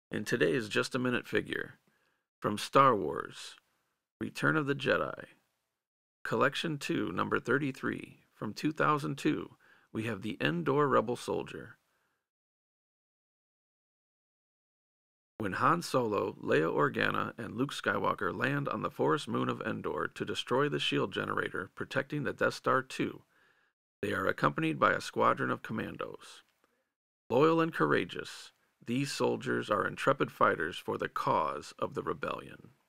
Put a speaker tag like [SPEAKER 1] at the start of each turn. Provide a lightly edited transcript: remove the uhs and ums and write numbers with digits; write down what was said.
[SPEAKER 1] In today's Just a Minute figure, from Star Wars, Return of the Jedi, Collection 2, number 33, from 2002, we have the Endor Rebel Soldier. When Han Solo, Leia Organa, and Luke Skywalker land on the forest moon of Endor to destroy the shield generator protecting the Death Star 2, they are accompanied by a squadron of commandos. Loyal and courageous, these soldiers are intrepid fighters for the cause of the rebellion.